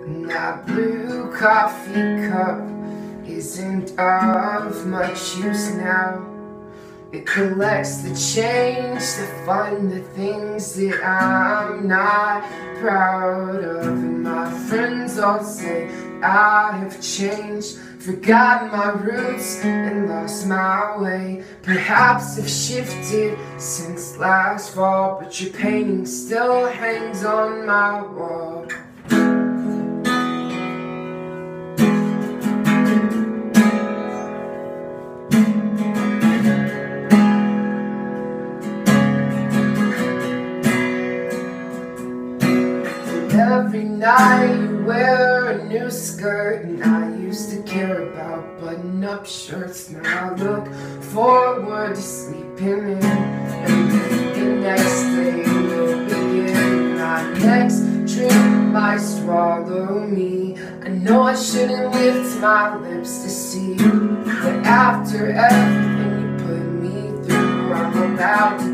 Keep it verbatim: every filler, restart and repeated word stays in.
And that blue coffee cup isn't of much use now. It collects the change to fund the things that I'm not proud of. And my friends all say I have changed, forgotten my roots and lost my way. Perhaps I've shifted since last fall, but your painting still hangs on my wall. Every night you wear a new skirt, and I used to care about button-up shirts. Now I look forward to sleeping in, and the next day will begin. My next dream might swallow me. I know I shouldn't lift my lips to see, but after everything you put me through, I'm about to